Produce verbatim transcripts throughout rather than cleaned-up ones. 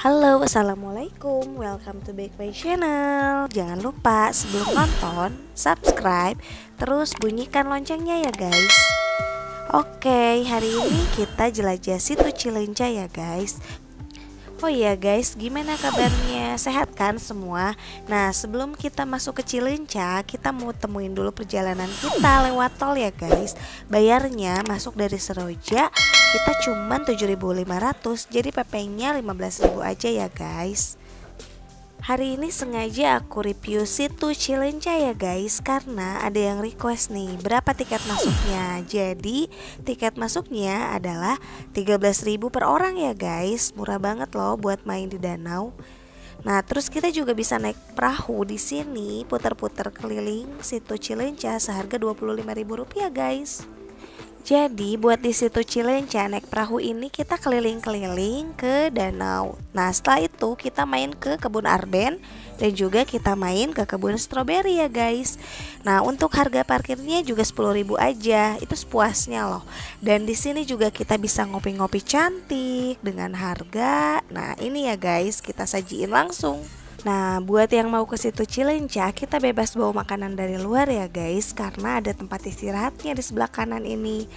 Halo, assalamualaikum, welcome to back my channel. Jangan lupa sebelum nonton, subscribe, terus bunyikan loncengnya ya guys. Oke, hari ini kita jelajah situ Cileunca ya guys. Oh iya guys, gimana kabarnya? Sehat kan semua? Nah, sebelum kita masuk ke Cileunca, kita mau temuin dulu perjalanan kita lewat tol ya guys. Bayarnya masuk dari Seroja kita cuman tujuh ribu lima ratus, jadi P P-nya lima belas ribu aja ya guys. Hari ini sengaja aku review situ Cileunca ya guys, karena ada yang request nih berapa tiket masuknya. Jadi tiket masuknya adalah tiga belas ribu per orang ya guys. Murah banget loh buat main di danau. Nah, terus kita juga bisa naik perahu di sini, putar-putar keliling situ Cileunca seharga dua puluh lima ribu rupiah guys. Jadi buat di situ Cileunca naik perahu ini kita keliling-keliling ke danau. Nah, setelah itu kita main ke kebun arben dan juga kita main ke kebun stroberi ya guys. Nah, untuk harga parkirnya juga sepuluh ribu aja. Itu sepuasnya loh. Dan di sini juga kita bisa ngopi-ngopi cantik dengan harga. Nah, ini ya guys, kita sajiin langsung. Nah, buat yang mau ke situ Cileunca, kita bebas bawa makanan dari luar ya guys, karena ada tempat istirahatnya di sebelah kanan ini.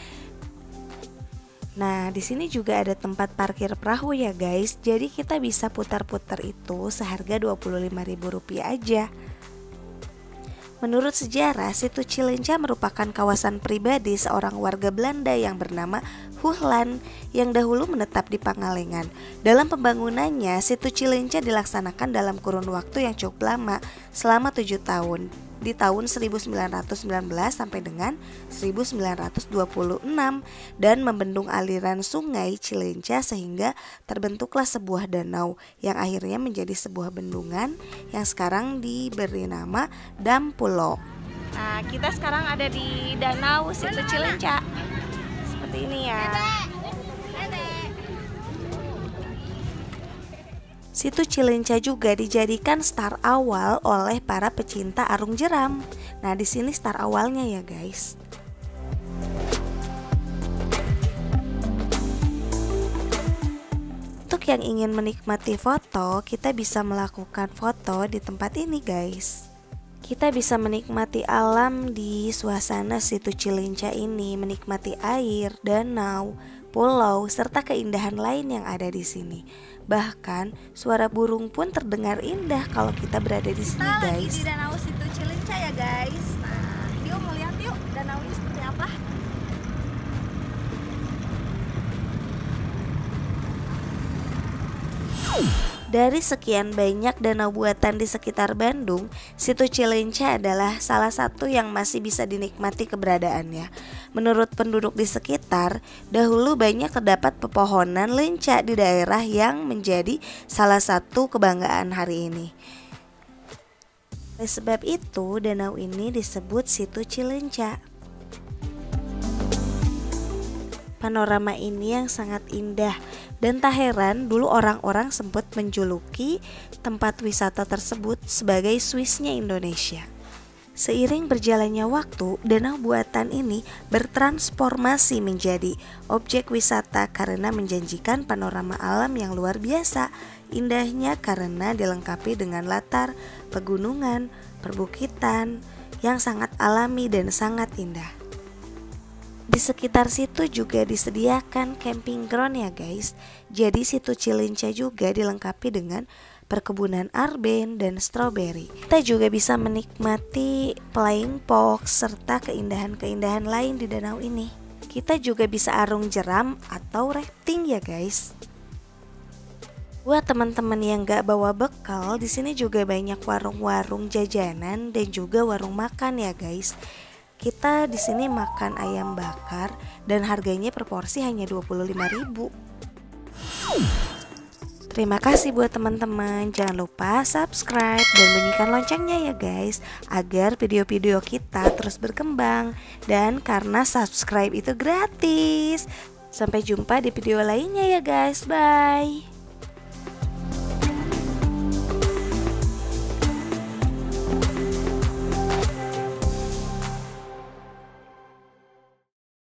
Nah, di sini juga ada tempat parkir perahu ya guys, jadi kita bisa putar-putar itu seharga dua puluh lima ribu rupiah aja. Menurut sejarah, situ Cileunca merupakan kawasan pribadi seorang warga Belanda yang bernama Hoogland yang dahulu menetap di Pangalengan. Dalam pembangunannya, situ Cileunca dilaksanakan dalam kurun waktu yang cukup lama, selama tujuh tahun, di tahun seribu sembilan ratus sembilan belas sampai dengan seribu sembilan ratus dua puluh enam, dan membendung aliran sungai Cileunca sehingga terbentuklah sebuah danau yang akhirnya menjadi sebuah bendungan yang sekarang diberi nama Dam Pulo. Nah, kita sekarang ada di danau situ Cileunca. Seperti ini ya. Situ Cileunca juga dijadikan star awal oleh para pecinta arung jeram. Nah, di sini star awalnya ya guys. Untuk yang ingin menikmati foto, kita bisa melakukan foto di tempat ini guys. Kita bisa menikmati alam di suasana situ Cileunca ini, menikmati air, danau, pulau, serta keindahan lain yang ada di sini. Bahkan suara burung pun terdengar indah kalau kita berada di sini kita guys. Lagi di danau situ Cileunca ya guys. Nah, yuk mau lihat yuk danaunya seperti apa. Dari sekian banyak danau buatan di sekitar Bandung, situ Cileunca adalah salah satu yang masih bisa dinikmati keberadaannya. Menurut penduduk di sekitar, dahulu banyak terdapat pepohonan lenca di daerah yang menjadi salah satu kebanggaan hari ini. Oleh sebab itu, danau ini disebut situ Cileunca. Panorama ini yang sangat indah, dan tak heran dulu orang-orang sempat menjuluki tempat wisata tersebut sebagai Swissnya Indonesia. Seiring berjalannya waktu, danau buatan ini bertransformasi menjadi objek wisata karena menjanjikan panorama alam yang luar biasa. Indahnya karena dilengkapi dengan latar pegunungan, perbukitan yang sangat alami dan sangat indah. Di sekitar situ juga disediakan camping ground ya guys. Jadi situ Cileunca juga dilengkapi dengan perkebunan arben dan stroberi. Kita juga bisa menikmati flying fox serta keindahan-keindahan lain di danau ini. Kita juga bisa arung jeram atau rafting ya guys. Buat teman-teman yang gak bawa bekal, di sini juga banyak warung-warung jajanan dan juga warung makan ya guys. Kita di sini makan ayam bakar dan harganya per porsi hanya dua puluh lima ribu. Terima kasih buat teman-teman. Jangan lupa subscribe dan bunyikan loncengnya ya guys, agar video-video kita terus berkembang. Dan karena subscribe itu gratis. Sampai jumpa di video lainnya ya guys. Bye.